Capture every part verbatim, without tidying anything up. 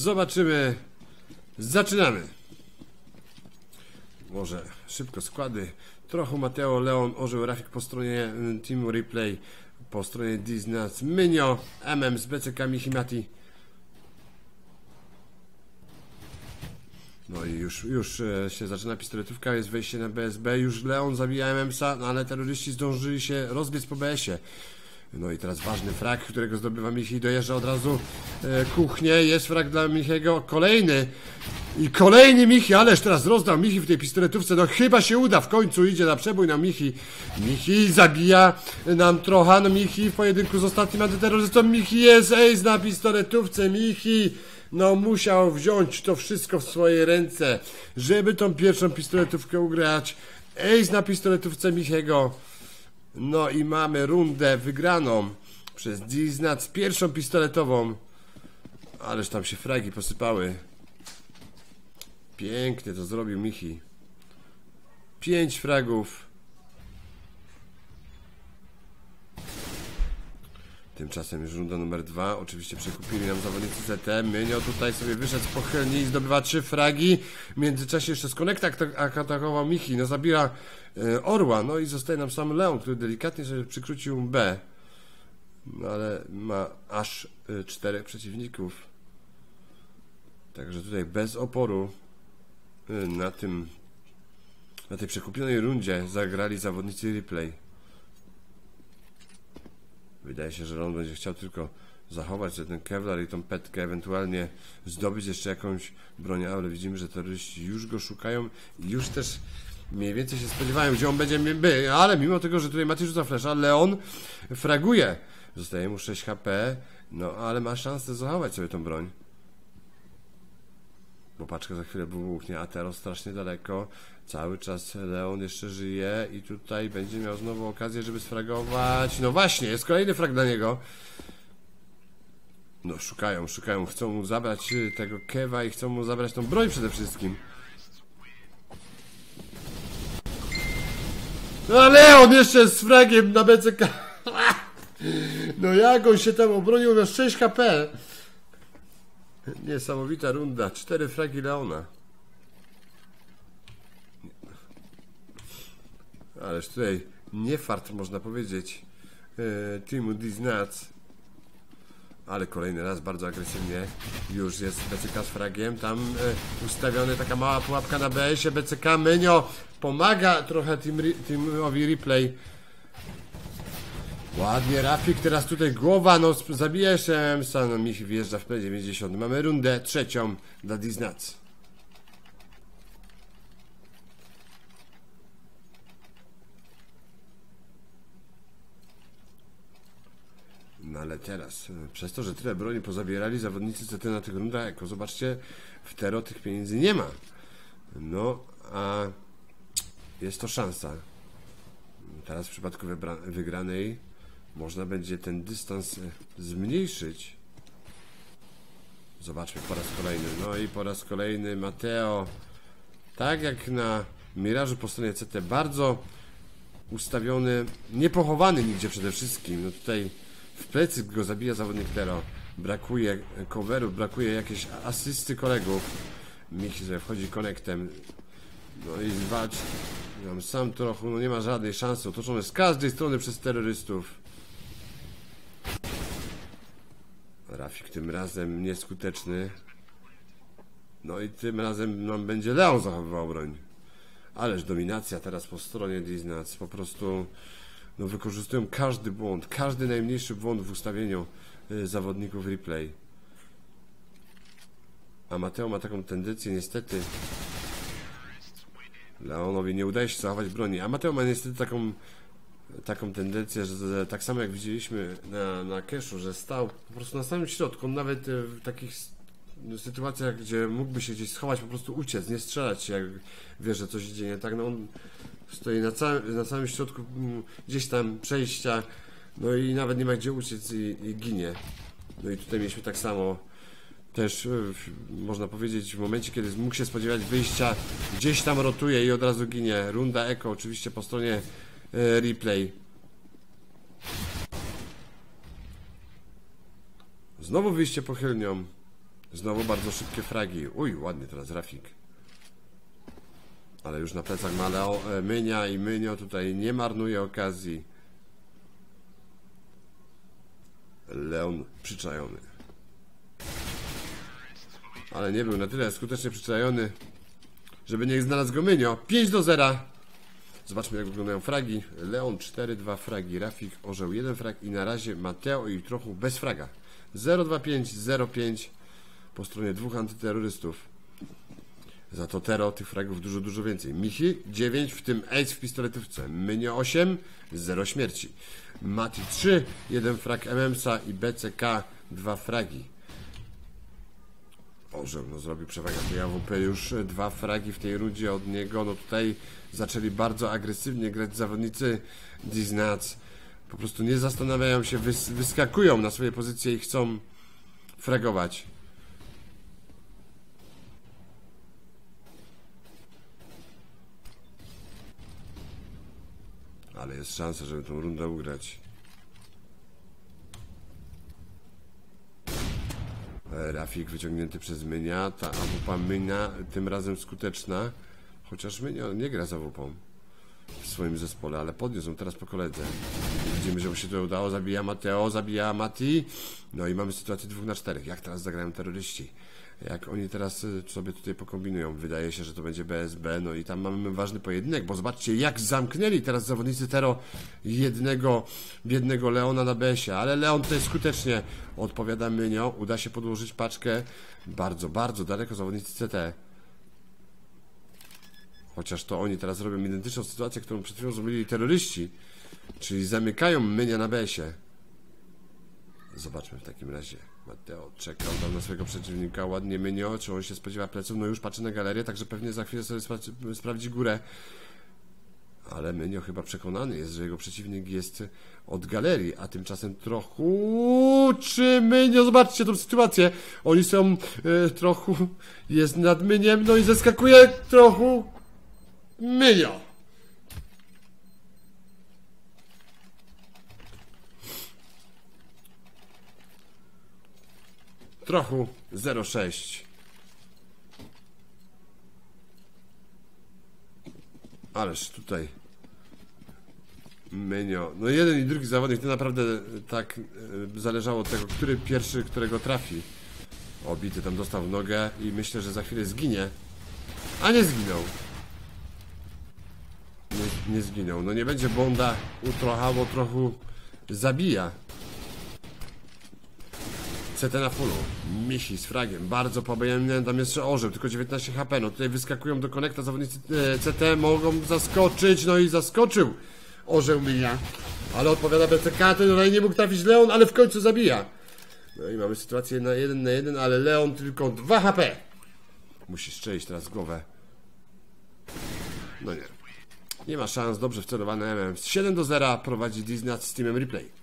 zobaczymy. Zaczynamy. Może szybko składy. Trochę Mateo, Leon, Orzeł, Rafik po stronie Teamu Replay, po stronie Disney, Mynio, M M z B C K, Michimati. No i już, już się zaczyna pistoletówka, jest wejście na B S B, już Leon zabija M M S a, no ale terroryści zdążyli się rozbiec po B S ie. No i teraz ważny frag, którego zdobywa Michi, dojeżdża od razu e, kuchnię, jest frag dla Michiego, kolejny i kolejny Michi, ależ teraz rozdał Michi w tej pistoletówce, no chyba się uda, w końcu idzie na przebój na Michi. Michi zabija nam trochę, no Michi w pojedynku z ostatnim antyterrorystą, Michi jest ace na pistoletówce, Michi no musiał wziąć to wszystko w swoje ręce, żeby tą pierwszą pistoletówkę ugrać, ace na pistoletówce Michiego. No i mamy rundę wygraną przez Disney, pierwszą pistoletową. Ależ tam się fragi posypały. Pięknie to zrobił Michi. Pięć fragów. Tymczasem już runda numer dwa. Oczywiście przekupili nam zawodnicy C T. Mynio tutaj sobie wyszedł z pochylni i zdobywa trzy fragi. W międzyczasie jeszcze z konekta atakował Michi. No zabija e, Orła. No i zostaje nam sam Leon, który delikatnie sobie przykrócił B. No ale ma aż e, czterech przeciwników. Także tutaj bez oporu e, na tym na tej przekupionej rundzie zagrali zawodnicy Replay. Wydaje się, że Leon będzie chciał tylko zachować ten Kevlar i tą petkę, ewentualnie zdobyć jeszcze jakąś broń, ale widzimy, że terroryści już go szukają i już też mniej więcej się spodziewają, gdzie on będzie by, ale mimo tego, że tutaj Mati rzuca flesza, Leon fraguje. Zostaje mu sześć H P, no ale ma szansę zachować sobie tą broń. Bo paczka za chwilę wybuchnie, a teraz strasznie daleko. Cały czas Leon jeszcze żyje i tutaj będzie miał znowu okazję, żeby sfragować. No właśnie, jest kolejny frag dla niego. No szukają, szukają, chcą mu zabrać tego kewa i chcą mu zabrać tą broń przede wszystkim. No a Leon jeszcze z fragiem na B C K. No jak on się tam obronił na sześć H P. Niesamowita runda, cztery fragi Leona. Ależ tutaj nie fart, można powiedzieć, e, teamu Disney. Ale kolejny raz bardzo agresywnie. Już jest B C K z fragiem. Tam e, ustawiony taka mała pułapka na B S ie. B C K, Mynio pomaga trochę team, teamowi Replay. Ładnie Rafik, teraz tutaj głowa, no zabija jeszcze M M S a, no Michi wjeżdża w P dziewięćdziesiąt. Mamy rundę trzecią dla Disney. No ale teraz, przez to, że tyle broni pozabierali zawodnicy C T na tych rundach, jako zobaczcie, w Tero tych pieniędzy nie ma. No, a jest to szansa. Teraz w przypadku wygranej można będzie ten dystans zmniejszyć. Zobaczmy po raz kolejny. No i po raz kolejny Mateo, tak jak na Mirażu po stronie C T, bardzo ustawiony, niepochowany nigdzie przede wszystkim. No tutaj w plecy go zabija zawodnik Tero. Brakuje coveru, brakuje jakiejś asysty kolegów. Michi sobie wchodzi konektem. No i walcz. Mam sam trochę, no nie ma żadnej szansy. Otoczony z każdej strony przez terrorystów. Rafik tym razem nieskuteczny. No i tym razem nam będzie Leon zachowywał broń. Ależ dominacja teraz po stronie Disney. Po prostu no, wykorzystują każdy błąd, każdy najmniejszy błąd w ustawieniu y, zawodników Replay. A Mateo ma taką tendencję niestety. Leonowi nie udaje się zachować broni. A Mateo ma niestety taką taką tendencję, że tak samo jak widzieliśmy na, na Keszu, że stał po prostu na samym środku, nawet w takich sytuacjach, gdzie mógłby się gdzieś schować, po prostu uciec, nie strzelać się, jak wie, że coś idzie nie tak, no on stoi na, całym, na samym środku gdzieś tam przejścia, no i nawet nie ma gdzie uciec i, i ginie. No i tutaj mieliśmy tak samo też, można powiedzieć, w momencie, kiedy mógł się spodziewać wyjścia, gdzieś tam rotuje i od razu ginie. Runda Eko oczywiście po stronie e, Replay. Znowu wyjście pochylnią. Znowu bardzo szybkie fragi. Uj, ładnie teraz Rafik. Ale już na plecach ma Leo, e, Mynia i Mynio tutaj nie marnuje okazji. Leon przyczajony. Ale nie był na tyle skutecznie przyczajony, żeby nie znalazł go Mynio. pięć do zera. Zobaczmy, jak wyglądają fragi. Leon cztery dwa fragi, Rafik Orzeł jeden frag i na razie Mateo i trochę bez fraga. zero dwa pięć zero pięć po stronie dwóch antyterrorystów. Za to Tero tych fragów dużo, dużo więcej. Michi dziewięć, w tym Ace w pistoletówce. Mynio osiem, zero śmierci. Mati trzy, jeden frag M M S a i B C K dwa fragi. Orzeł no zrobił przewagę. A W P już dwa fragi w tej rundzie od niego. No tutaj zaczęli bardzo agresywnie grać zawodnicy Disnats. Po prostu nie zastanawiają się, wys wyskakują na swoje pozycje i chcą fragować. Ale jest szansa, żeby tą rundę ugrać. Rafik wyciągnięty przez Mynia. Ta A W P Mynia tym razem skuteczna. Chociaż Mynio nie gra za A W P w swoim zespole, ale podniósł teraz po koledze. Widzimy, że mu się to udało. Zabija Mateo, zabija Mati. No i mamy sytuację dwóch na czterech. Jak teraz zagrają terroryści? Jak oni teraz sobie tutaj pokombinują? Wydaje się, że to będzie B S B. No i tam mamy ważny pojedynek, bo zobaczcie, jak zamknęli teraz zawodnicy Tero jednego biednego Leona na B S ie. Ale Leon tutaj skutecznie odpowiada Mynio. Uda się podłożyć paczkę. Bardzo, bardzo daleko zawodnicy C T. Chociaż to oni teraz robią identyczną sytuację, którą przed chwilą zrobili terroryści. Czyli zamykają Mynia na B S ie. Zobaczmy w takim razie. Mateo czekał tam na swojego przeciwnika. Ładnie Mynio. Czy on się spodziewa pleców? No już patrzy na galerię, także pewnie za chwilę sobie spra sprawdzi górę. Ale Mynio chyba przekonany jest, że jego przeciwnik jest od galerii, a tymczasem trochę... Czy Mynio? Zobaczcie tą sytuację. Oni są e, trochę... Jest nad Myniem, no i zeskakuje trochę Mynio. Trochę zero sześć. Ależ tutaj Mynio. No jeden i drugi zawodnik to naprawdę tak e, zależało od tego, który pierwszy, którego trafi. Obity tam dostał w nogę i myślę, że za chwilę zginie. A nie zginął. Nie, nie zginął. No nie będzie Bonda utrocha, bo trochę zabija. C T na fullu. Michi z fragiem. Bardzo pobijany. Tam jeszcze Orzeł. Tylko dziewiętnaście H P. No tutaj wyskakują do konekta. Zawodnicy e, C T mogą zaskoczyć. No i zaskoczył Orzeł Mynia. Ale odpowiada B C K. Ten tutaj nie mógł trafić Leon, ale w końcu zabija. No i mamy sytuację na jeden na jeden, ale Leon tylko dwa H P. Musi strzelić teraz głowę. No nie. Nie ma szans. Dobrze wcelowany M M S. siedem do zera prowadzi Disnats z teamem replay.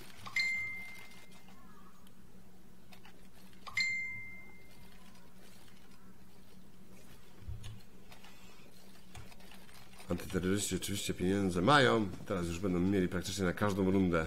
Antyterroryści oczywiście pieniądze mają. Teraz już będą mieli praktycznie na każdą rundę.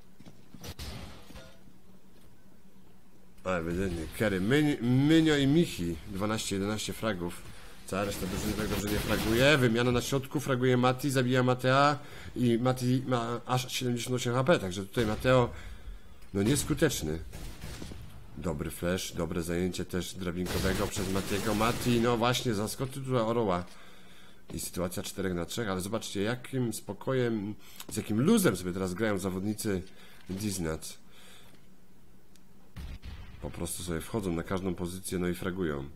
A ewidentnie Kerry, Mynio i Michi. dwanaście jedenaście fragów. Cała reszta drużyny tak dobrze nie fraguje. Wymiana na środku, fraguje Mati, zabija Matea. I Mati ma aż siedemdziesiąt osiem H P. Także tutaj Mateo no nieskuteczny. Dobry flash, dobre zajęcie też drabinkowego przez Matiego. Mati no właśnie zaskoczył tutaj Orła. I sytuacja cztery na trzy, ale zobaczcie jakim spokojem, z jakim luzem sobie teraz grają zawodnicy Disnats. Po prostu sobie wchodzą na każdą pozycję, no i fragują.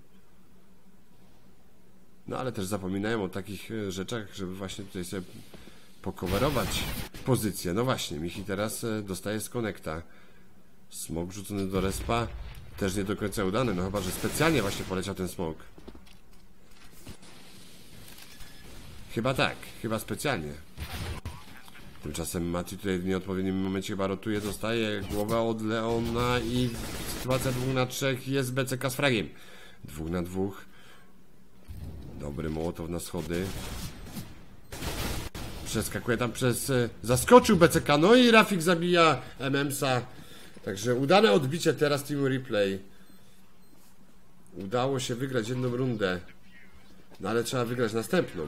No ale też zapominają o takich rzeczach, żeby właśnie tutaj sobie pokowerować pozycję. No właśnie, Michi teraz dostaje z konekta. Smok rzucony do respa, też nie do końca udany, no chyba że specjalnie właśnie poleciał ten smok. Chyba tak, chyba specjalnie. Tymczasem Mati tutaj w nieodpowiednim momencie chyba rotuje, dostaje głowę od Leona i sytuacja dwóch na trzech jest B C K z fragiem. Dwóch na dwóch. Dobry Mołotow na schody. Przeskakuje tam przez... Zaskoczył B C K, no i Rafik zabija M M S a. Także udane odbicie teraz teamu replay. Udało się wygrać jedną rundę. No ale trzeba wygrać następną.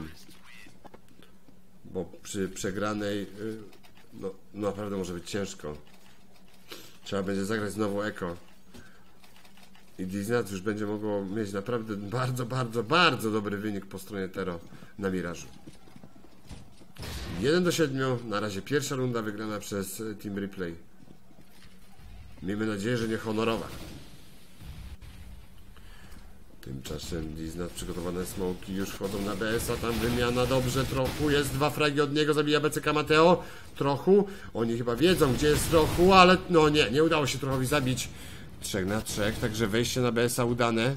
Bo przy przegranej no, no naprawdę może być ciężko. Trzeba będzie zagrać znowu Eko. I Diznac już będzie mogło mieć naprawdę bardzo, bardzo, bardzo dobry wynik po stronie Tero na Mirażu. jeden do siedmiu. Na razie pierwsza runda wygrana przez Team Replay. Miejmy nadzieję, że nie honorowa. Tymczasem Diznac, przygotowane smoki już wchodzą na B S a. Tam wymiana dobrze, trochu jest. Dwa fragi od niego, zabija B C K Mateo. Trochu. Oni chyba wiedzą, gdzie jest trochu, ale no nie, nie udało się Trochowi zabić. Trzech na trzech, także wejście na B S a udane.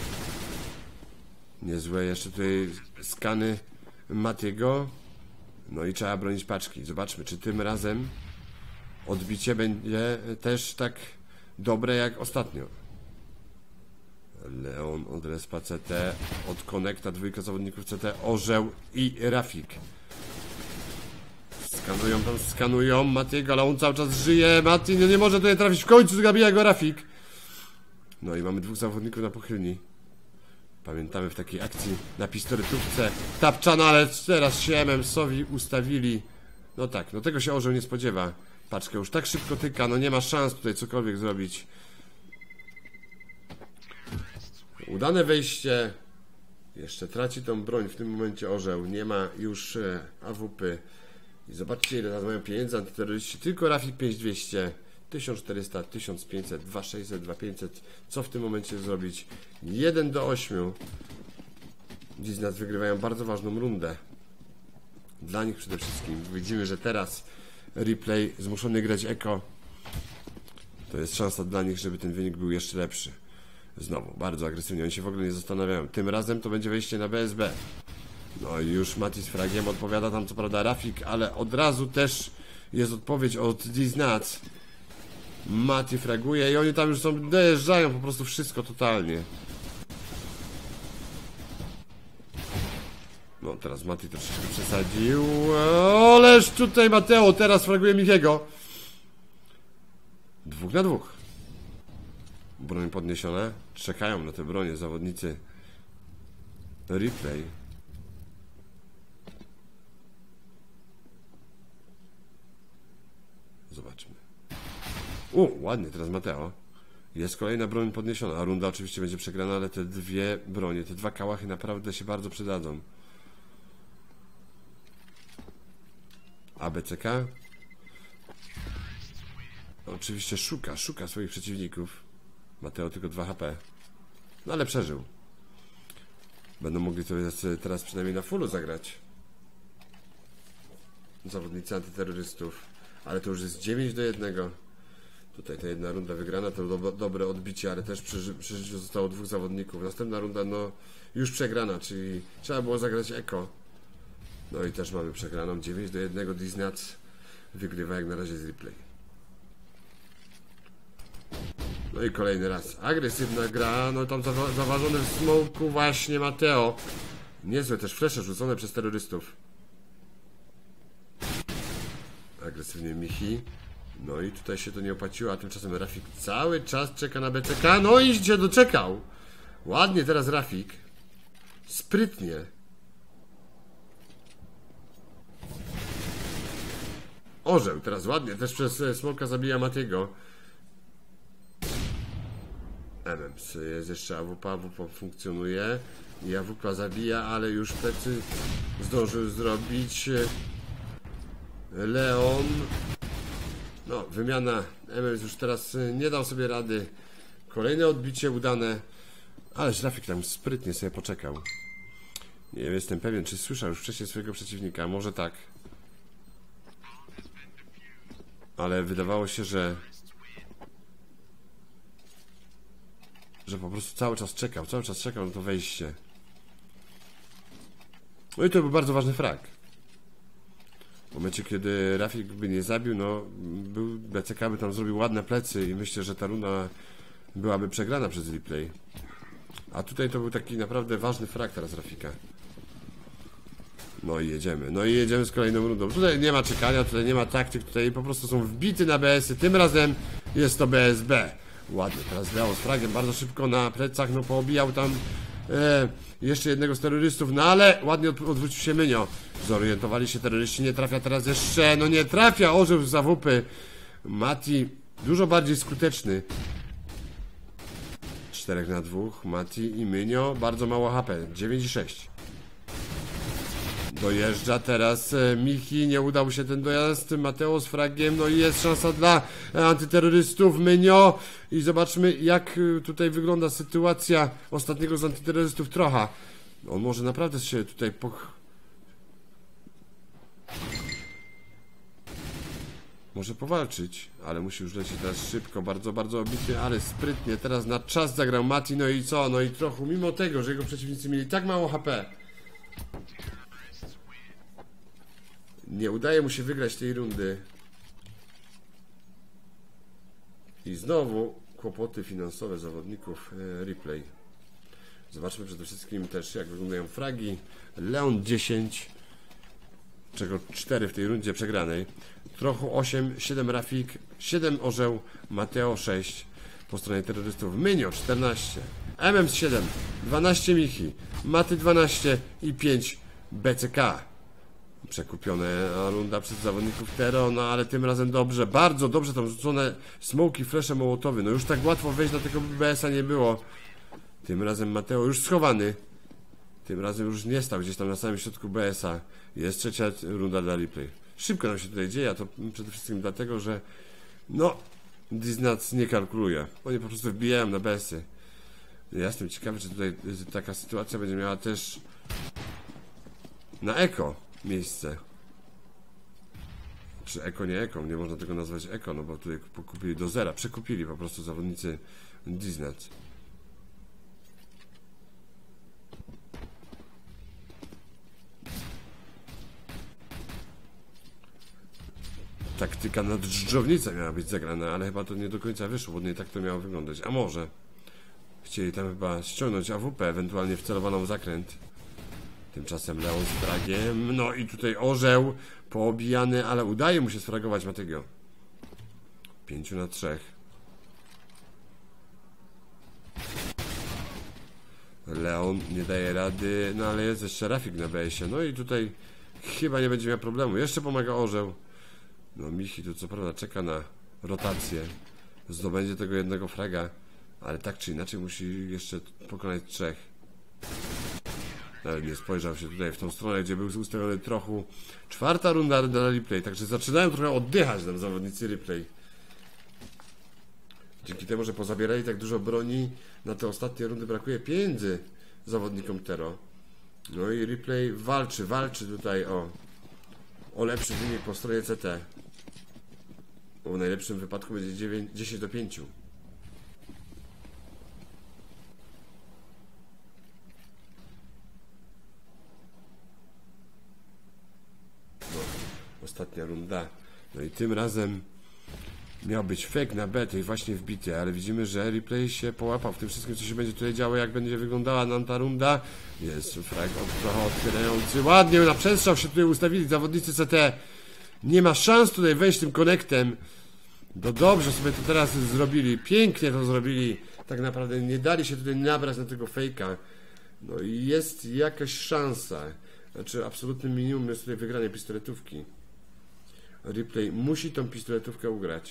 Niezłe jeszcze tutaj skany Matiego. No i trzeba bronić paczki. Zobaczmy, czy tym razem odbicie będzie też tak dobre jak ostatnio. Leon od Respa C T, od Konekta dwójka zawodników C T, Orzeł i Rafik. Skanują tam, skanują Matiego, ale on cały czas żyje. Mati no nie może tutaj trafić, w końcu zabija go Rafik. No i mamy dwóch zawodników na pochylni. Pamiętamy w takiej akcji na pistoletówce tapczana, ale teraz się M M S-owi ustawili. No tak, no tego się Orzeł nie spodziewa. Paczkę już tak szybko tyka, no nie ma szans tutaj cokolwiek zrobić. Udane wejście. Jeszcze traci tą broń w tym momencie Orzeł. Nie ma już A W P. I zobaczcie, ile mają pieniędzy antyterroryści. Tylko Rafik pięć tysięcy dwieście, tysiąc czterysta, tysiąc pięćset, dwa tysiące sześćset, dwa tysiące pięćset. Co w tym momencie zrobić? jeden do ośmiu. Dziś z nas wygrywają bardzo ważną rundę. Dla nich przede wszystkim. Widzimy, że teraz Replay zmuszony grać Eko. To jest szansa dla nich, żeby ten wynik był jeszcze lepszy. Znowu, bardzo agresywnie, oni się w ogóle nie zastanawiają. Tym razem to będzie wejście na B S B. No i już Mati z fragiem odpowiada tam co prawda Rafik, ale od razu też jest odpowiedź od Diznac. Mati fraguje i oni tam już są, dojeżdżają po prostu wszystko totalnie. No teraz Mati troszeczkę przesadził. Ależ tutaj Mateo teraz fraguje Michiego. Dwóch na dwóch. Broń podniesiona. Czekają na te bronie zawodnicy Replay. Zobaczmy. U, ładnie teraz Mateo. Jest kolejna broń podniesiona. A runda oczywiście będzie przegrana, ale te dwie bronie, te dwa kałachy naprawdę się bardzo przydadzą. A B C K oczywiście szuka, szuka swoich przeciwników. Mateo tylko dwa H P. No ale przeżył. Będą mogli to teraz przynajmniej na fullu zagrać zawodnicy antyterrorystów. Ale to już jest dziewięć do jednego. Tutaj ta jedna runda wygrana, to do, dobre odbicie, ale też przy, przy życiu zostało dwóch zawodników. Następna runda no już przegrana, czyli trzeba było zagrać Eko. No i też mamy przegraną. dziewięć do jednego. Diznac wygrywa jak na razie z Replay. No i kolejny raz agresywna gra. No tam zawa zaważony w smoku właśnie Mateo. Niezłe też flesze rzucone przez terrorystów. Agresywnie Michi. No i tutaj się to nie opłaciło, a tymczasem Rafik cały czas czeka na B C K. No i się doczekał. Ładnie teraz Rafik. Sprytnie. Orzeł teraz ładnie też przez smoka zabija Matiego. M M S jest jeszcze A W P, A W P funkcjonuje i A W P zabija, ale już plecy zdążył zrobić Leon. No, wymiana. M M S już teraz nie dał sobie rady. Kolejne odbicie udane, ależ Rafik tam sprytnie sobie poczekał. Nie jestem pewien, czy słyszał już wcześniej swojego przeciwnika, może tak. Ale wydawało się, że że po prostu cały czas czekał, cały czas czekał na to wejście. No i to był bardzo ważny frag. W momencie, kiedy Rafik by nie zabił, no był, B C K by tam zrobił ładne plecy i myślę, że ta runda byłaby przegrana przez Replay. A tutaj to był taki naprawdę ważny frag teraz Rafika. No i jedziemy, no i jedziemy z kolejną rundą. Tutaj nie ma czekania, tutaj nie ma taktyk, tutaj po prostu są wbity na B S y. Tym razem jest to B S B. Ładnie, teraz Leon z fragiem bardzo szybko na plecach, no poobijał tam e, jeszcze jednego z terrorystów, no ale ładnie od, odwrócił się Mynio. Zorientowali się terroryści, nie trafia teraz jeszcze, no nie trafia, orzeł z zawupy. Mati dużo bardziej skuteczny. czterech na dwóch, Mati i Mynio, bardzo mało H P, dziewięć i sześć. Dojeżdża teraz e, Michi, nie udał się ten dojazd, Mateo z fragiem, no i jest szansa dla e, antyterrorystów, Mynio. I zobaczmy, jak e, tutaj wygląda sytuacja ostatniego z antyterrorystów Trocha. On może naprawdę się tutaj poch... Może powalczyć, ale musi już lecieć teraz szybko, bardzo, bardzo obitnie, ale sprytnie. Teraz na czas zagrał Mati, no i co? No i trochę, mimo tego, że jego przeciwnicy mieli tak mało H P, nie udaje mu się wygrać tej rundy. I znowu kłopoty finansowe zawodników e, replay. Zobaczmy przede wszystkim też, jak wyglądają fragi. Leon dziesięć, czego cztery w tej rundzie przegranej. Trochę osiem, siedem Rafik, siedem Orzeł, Mateo sześć. Po stronie terrorystów Mynio czternaście, M M siedem, dwanaście Michi, Maty dwanaście i pięć B C K. Przekupione runda przez zawodników Tero, no ale tym razem dobrze, bardzo dobrze tam rzucone smoki, flesze mołotowy. No już tak łatwo wejść na tego B S a nie było. Tym razem Mateo już schowany. Tym razem już nie stał gdzieś tam na samym środku B S a. Jest trzecia runda dla replay. Szybko nam się tutaj dzieje, a to przede wszystkim dlatego, że no, Disnat nie kalkuluje. Oni po prostu wbijają na B S y. Ja jestem ciekawy, czy tutaj taka sytuacja będzie miała też na Eko miejsce. Czy Eko, nie Eko, nie można tego nazwać Eko, no bo tutaj pokupili do zera, przekupili po prostu zawodnicy Disnat. Taktyka na dżdżownicę miała być zagrana, ale chyba to nie do końca wyszło, bo nie tak to miało wyglądać. A może chcieli tam chyba ściągnąć A W P, ewentualnie wcelowaną w zakręt. Tymczasem Leon z fragiem, no i tutaj orzeł poobijany, ale udaje mu się sfragować Matego. Pięciu na trzech. Leon nie daje rady, no ale jest jeszcze Rafik na B S ie, no i tutaj chyba nie będzie miał problemu. Jeszcze pomaga orzeł. No Michi tu co prawda czeka na rotację, zdobędzie tego jednego fraga, ale tak czy inaczej musi jeszcze pokonać trzech. Nawet nie spojrzał się tutaj w tą stronę, gdzie był ustawiony trochę. Czwarta runda dla replay, także zaczynają trochę oddychać nam zawodnicy replay. Dzięki temu, że pozabierali tak dużo broni, na te ostatnie rundy brakuje pieniędzy zawodnikom Tero. No i replay walczy, walczy tutaj o, o lepszy wynik po stronie C T. Bo w najlepszym wypadku będzie dziewięć, dziesięć do pięciu. No, ostatnia runda. No i tym razem miał być fake na B, tej właśnie wbity, ale widzimy, że replay się połapał w tym wszystkim, co się będzie tutaj działo, jak będzie wyglądała nam ta runda. Jest frag trochę otwierający. Ładnie na przestrzał się tutaj ustawili zawodnicy C T. Nie ma szans tutaj wejść tym konektem. No dobrze sobie to teraz zrobili. Pięknie to zrobili. Tak naprawdę nie dali się tutaj nabrać na tego fejka. No i jest jakaś szansa. Znaczy absolutnym minimum jest tutaj wygranie pistoletówki. Replay musi tą pistoletówkę ugrać.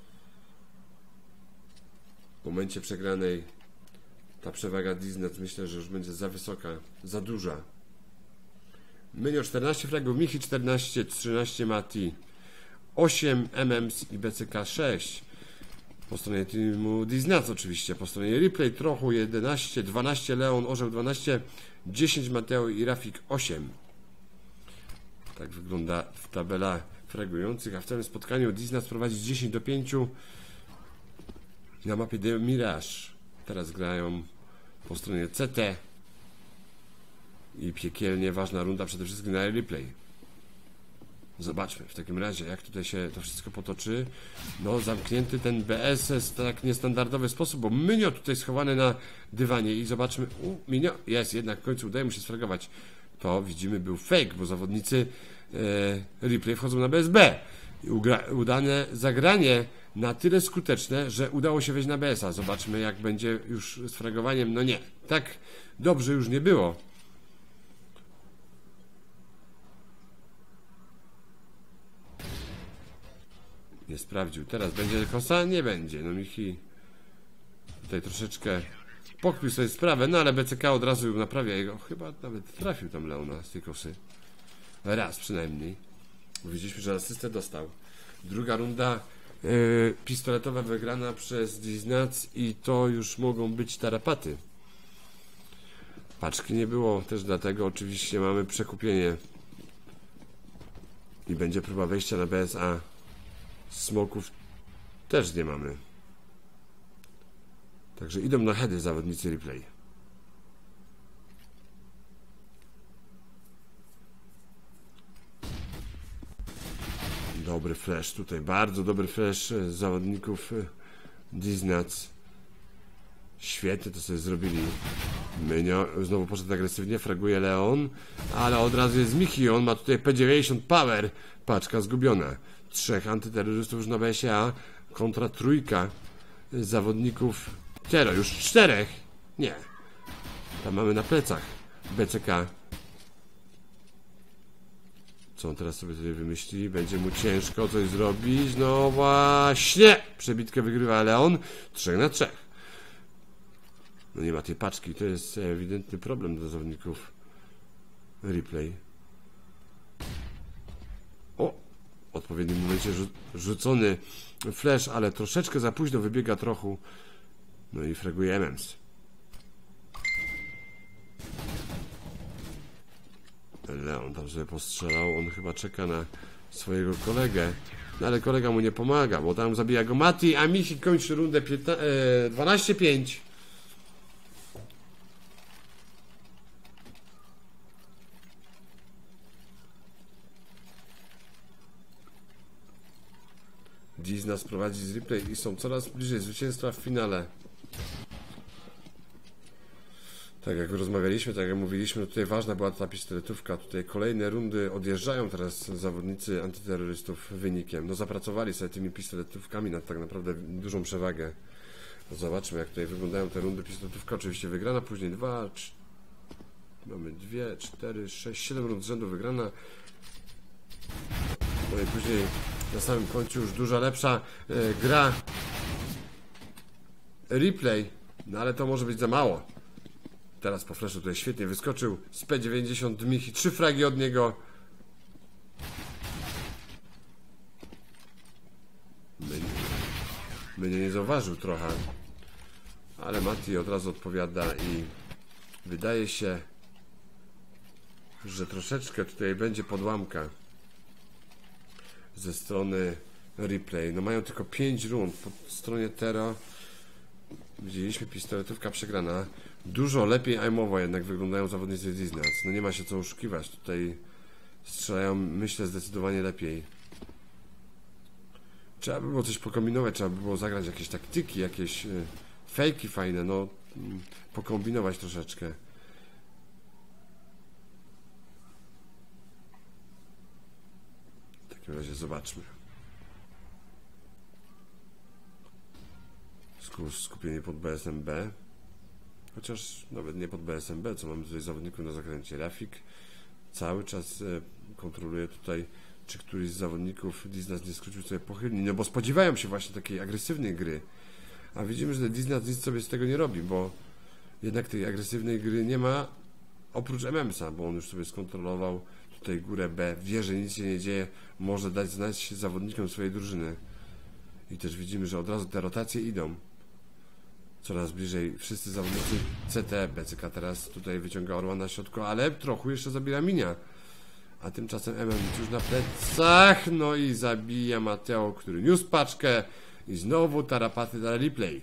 W momencie przegranej ta przewaga Disney myślę, że już będzie za wysoka, za duża. Mynio czternaście fragów, Michi czternaście, trzynaście Mati, osiem M M S i B C K sześć. Po stronie teamu Disney oczywiście, po stronie replay trochę jedenaście, dwanaście Leon, Orzeł dwanaście, dziesięć Mateo i Rafik osiem. Tak wygląda tabela fragujących, a w tym spotkaniu Disney prowadzi dziesięć do pięciu na mapie The Mirage. Teraz grają po stronie C T i piekielnie ważna runda przede wszystkim na replay. Zobaczmy w takim razie, jak tutaj się to wszystko potoczy. No, zamknięty ten B S w tak niestandardowy sposób, bo Mynio tutaj schowany na dywanie i zobaczmy, u, Mynio jest, jednak w końcu udaje mu się sfragować. To widzimy był fake, bo zawodnicy e, replay wchodzą na B S B I udane zagranie na tyle skuteczne, że udało się wejść na B S a. Zobaczmy, jak będzie już z fragowaniem. No nie, tak dobrze już nie było. Nie sprawdził. Teraz będzie kosa? Nie będzie. No Michi tutaj troszeczkę pokpił sobie sprawę, no ale B C K od razu naprawia jego. Chyba nawet trafił tam Leona z tej kosy. Raz przynajmniej. Widzieliśmy, że asystę dostał. Druga runda yy, pistoletowa wygrana przez Diznac i to już mogą być tarapaty. Paczki nie było też dlatego oczywiście mamy przekupienie i będzie próba wejścia na B S a. Smoków też nie mamy. Także idą na heady zawodnicy replay. Dobry flash tutaj, bardzo dobry flash z zawodników Diznac. Świetnie to sobie zrobili. Mynio znowu poszedł agresywnie, fraguje Leon, ale od razu jest Michi, on ma tutaj P dziewięćdziesiąt power. Paczka zgubiona. Trzech antyterrorystów już na B S a kontra trójka zawodników Tero, już czterech. Nie. Tam mamy na plecach B C K. Co on teraz sobie tutaj wymyśli? Będzie mu ciężko coś zrobić. No właśnie. Przebitkę wygrywa Leon. Trzech na trzech. No nie ma tej paczki. To jest ewidentny problem dla zawodników replay. O! W odpowiednim momencie rzu rzucony flash, ale troszeczkę za późno wybiega trochę. No i fraguje M M S. Leon tam sobie postrzelał. On chyba czeka na swojego kolegę. No ale kolega mu nie pomaga, bo tam zabija go Mati, a Michi kończy rundę dwanaście pięć. Diznac prowadzi z replay i są coraz bliżej zwycięstwa w finale. Tak jak rozmawialiśmy, tak jak mówiliśmy, tutaj ważna była ta pistoletówka. Tutaj kolejne rundy odjeżdżają teraz zawodnicy antyterrorystów wynikiem. No zapracowali sobie tymi pistoletówkami na tak naprawdę dużą przewagę. No zobaczmy, jak tutaj wyglądają te rundy. Pistoletówka oczywiście wygrana, później dwa, trz... mamy dwie, cztery, sześć, siedem rund z rzędu wygrana. No i później na samym końcu już dużo lepsza e, gra replay, no ale to może być za mało. Teraz po flashu tutaj świetnie wyskoczył z P dziewięćdziesiąt Michi, trzy fragi od niego. Mnie nie zauważył trochę, ale Mati od razu odpowiada i wydaje się, że troszeczkę tutaj będzie podłamka ze strony replay. No mają tylko pięć rund po stronie Tero. Widzieliśmy, pistoletówka przegrana. Dużo lepiej aimowo jednak wyglądają zawodnicy Diznac. No nie ma się co oszukiwać. Tutaj strzelają, myślę, zdecydowanie lepiej. Trzeba by było coś pokombinować, trzeba by było zagrać jakieś taktyki, jakieś y, fejki fajne, no y, pokombinować troszeczkę. W takim razie zobaczmy. Skupienie pod B S M B. Chociaż nawet nie pod B S M B, co mamy tutaj zawodników na zakręcie. Rafik cały czas e, kontroluje tutaj, czy któryś z zawodników Diznac nie skrócił sobie pochylni. No bo spodziewają się właśnie takiej agresywnej gry. A widzimy, że Diznac nic sobie z tego nie robi, bo jednak tej agresywnej gry nie ma oprócz M M S a, bo on już sobie skontrolował tutaj górę B. Wie, że nic się nie dzieje. Może dać znać zawodnikom swojej drużyny. I też widzimy, że od razu te rotacje idą. Coraz bliżej wszyscy zawodnicy C T. B C K teraz tutaj wyciąga orła na środku, ale trochę jeszcze zabiera Minia. A tymczasem M M już na plecach. No i zabija Mateo, który niósł paczkę. I znowu tarapaty na replay.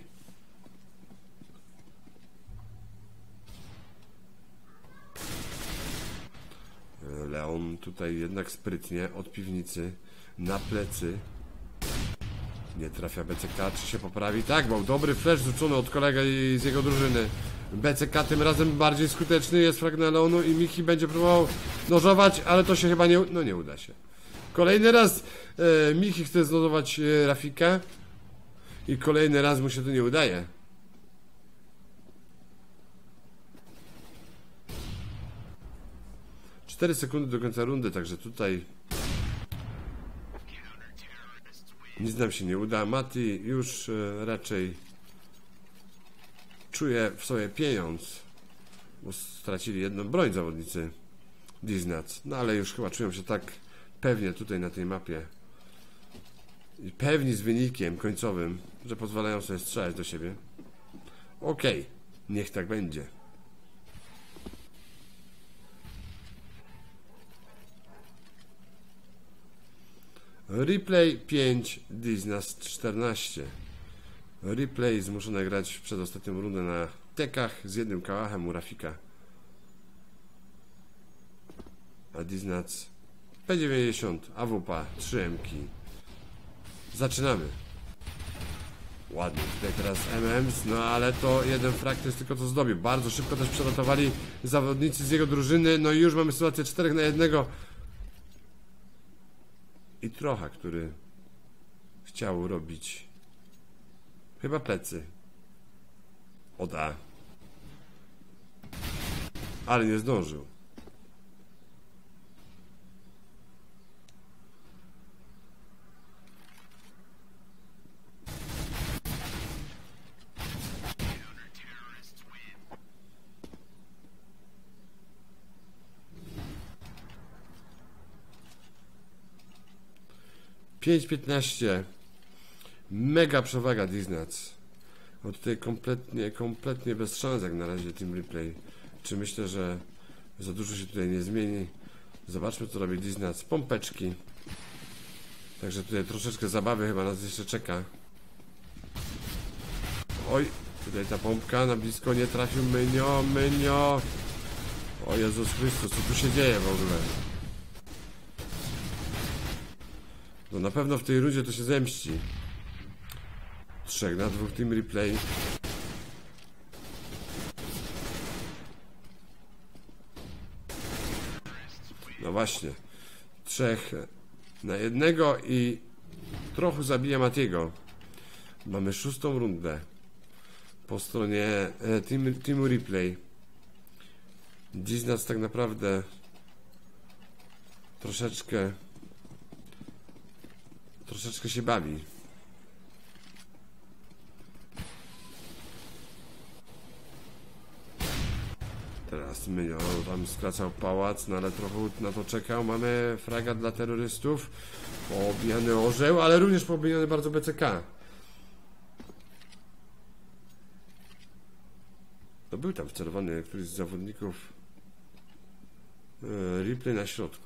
Leon tutaj jednak sprytnie od piwnicy na plecy. Nie trafia B C K, czy się poprawi? Tak, był dobry flash rzucony od kolegi z jego drużyny. B C K tym razem bardziej skuteczny, jest frag na Leonu i Michi będzie próbował nożować, ale to się chyba nie, no nie uda się. Kolejny raz e, Michi chce zlodować e, Rafika i kolejny raz mu się to nie udaje. cztery sekundy do końca rundy, także tutaj nic nam się nie uda. Mati już e, raczej czuje w sobie pieniądz, bo stracili jedną broń zawodnicy Diznac, no ale już chyba czują się tak pewnie tutaj na tej mapie i pewni z wynikiem końcowym, że pozwalają sobie strzelać do siebie. Okej, okay, niech tak będzie. Replay pięć, Diznac czternaście. Replay zmuszony grać w przedostatnią rundę na tekach z jednym kałachem u Rafika. A Diznac P dziewięćdziesiąt, A W P, trzy M-ki. Zaczynamy. Ładnie, tutaj teraz M Ms, no ale to jeden frag to jest tylko to zdobił. Bardzo szybko też przelatowali zawodnicy z jego drużyny, no i już mamy sytuację czterech na jednego. I trochę, który chciał robić chyba plecy od A, ale nie zdążył. pięć piętnaście. Mega przewaga Diznac. Bo tutaj kompletnie, kompletnie bez szans jak na razie Team Replay. Czy myślę, że za dużo się tutaj nie zmieni? Zobaczmy, co robi Diznac. Pompeczki. Także tutaj troszeczkę zabawy chyba nas jeszcze czeka. Oj, tutaj ta pompka na blisko nie trafił. Mynio, mynio. O Jezus Chrystus, co tu się dzieje w ogóle? No na pewno w tej rundzie to się zemści. Trzech na dwóch Team Replay. No właśnie. Trzech na jednego i trochę zabija Matiego. Mamy szóstą rundę po stronie e, team, Teamu Replay. Diznac tak naprawdę troszeczkę troszeczkę się bawi. Teraz Mynio tam skracał pałac, no ale trochę na to czekał. Mamy fraga dla terrorystów. Poobijany orzeł, ale również poobijany bardzo B C K. To był tam wcelowany któryś z zawodników e, Replay na środku.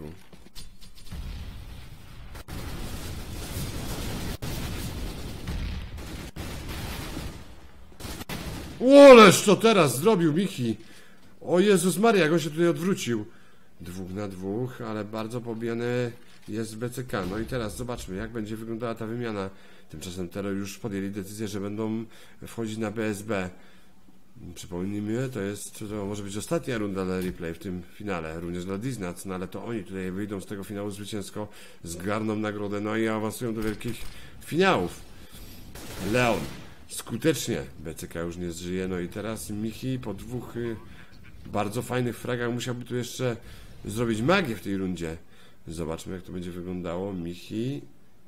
Łoleż to teraz zrobił Michi. O Jezus Maria, jak on się tutaj odwrócił. Dwóch na dwóch, ale bardzo pobijany jest B C K. No i teraz zobaczmy, jak będzie wyglądała ta wymiana. Tymczasem Terror już podjęli decyzję, że będą wchodzić na B S B. Przypomnijmy, to jest, to może być ostatnia runda dla Replay w tym finale, również dla Diznac, no ale to oni tutaj wyjdą z tego finału zwycięsko, zgarną nagrodę, no i awansują do wielkich finałów. Leon skutecznie, B C K już nie zżyje, no i teraz Michi po dwóch y, bardzo fajnych fragach musiałby tu jeszcze zrobić magię w tej rundzie. Zobaczmy, jak to będzie wyglądało. Michi,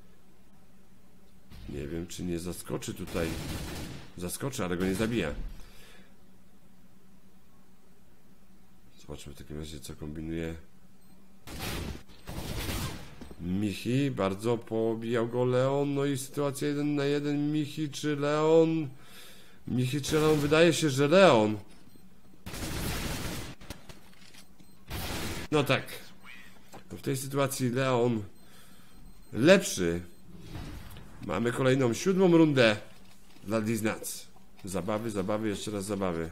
nie wiem, czy nie zaskoczy tutaj. Zaskoczy, ale go nie zabija. Zobaczmy w takim razie, co kombinuje Michi. Bardzo pobijał go Leon. No i sytuacja jeden na jeden. Michi czy Leon? Michi czy Leon? Wydaje się, że Leon. No tak. W tej sytuacji Leon lepszy. Mamy kolejną siódmą rundę dla Diznac. Zabawy, zabawy, jeszcze raz zabawy.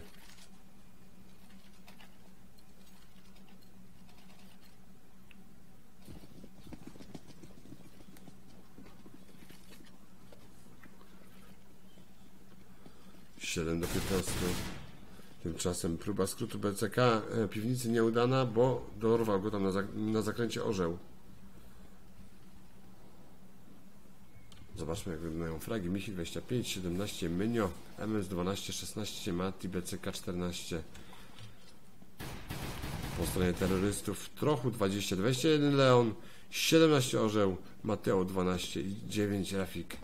siedem do piętnastu. Tymczasem próba skrótu B C K piwnicy nieudana, bo dorwał go tam na, zak na zakręcie orzeł. Zobaczmy, jak wyglądają fragi. Michi dwadzieścia pięć, siedemnaście, Mynio, M S dwanaście, szesnaście, Mati, B C K czternaście. Po stronie terrorystów Trochu dwadzieścia, dwadzieścia jeden, Leon, siedemnaście, Orzeł, Mateo dwanaście i dziewięć, Rafik.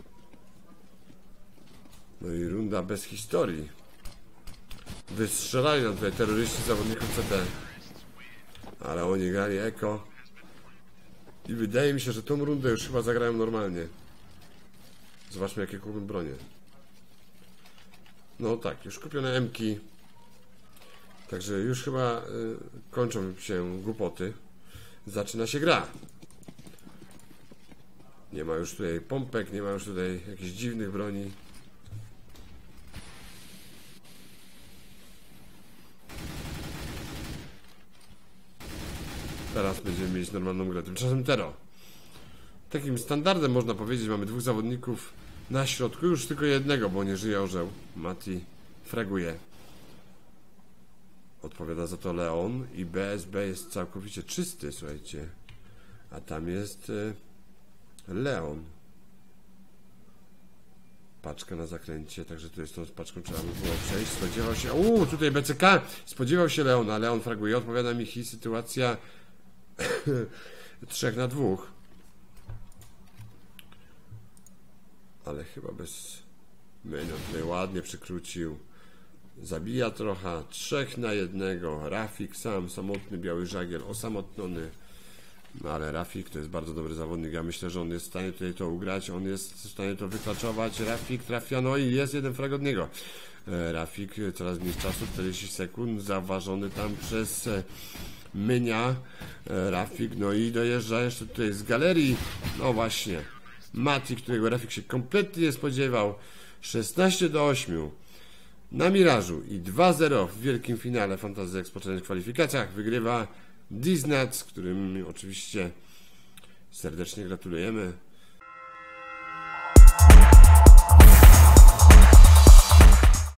No i runda bez historii. Wystrzelali nam tutaj terroryści zawodników C T. Ale oni grali eko. I wydaje mi się, że tą rundę już chyba zagrają normalnie. Zobaczmy, jakie kupią bronie. No tak, już kupione M-ki. Także już chyba y, kończą się głupoty. Zaczyna się gra. Nie ma już tutaj pompek, nie ma już tutaj jakichś dziwnych broni. Teraz będziemy mieć normalną grę. Tymczasem Tero. Takim standardem można powiedzieć, mamy dwóch zawodników na środku, już tylko jednego, bo nie żyje Orzeł. Mati fraguje. Odpowiada za to Leon i B S B jest całkowicie czysty, słuchajcie. A tam jest y, Leon. Paczka na zakręcie, także tutaj z tą paczką trzeba by było przejść. Spodziewał się... Uuu, tutaj B C K! Spodziewał się Leon, a Leon fraguje. Odpowiada Michi, sytuacja trzech na dwóch. Ale chyba bez Mynio tutaj ładnie przykrócił. Zabija trochę. Trzech na jednego. Rafik sam, samotny biały żagiel, osamotniony. No ale Rafik to jest bardzo dobry zawodnik. Ja myślę, że on jest w stanie tutaj to ugrać. On jest w stanie to wyklaczować. Rafik trafia, no i jest jeden frag od niego. Rafik coraz mniej czasu, czterdzieści sekund. Zauważony tam przez Mynia. Rafik, no i dojeżdża jeszcze tutaj z galerii. No właśnie. Mati, którego Rafik się kompletnie nie spodziewał. szesnaście do ośmiu na Mirażu i dwa zero w wielkim finale Fantasy Expo Challenge w kwalifikacjach wygrywa Diznat, z którym oczywiście serdecznie gratulujemy.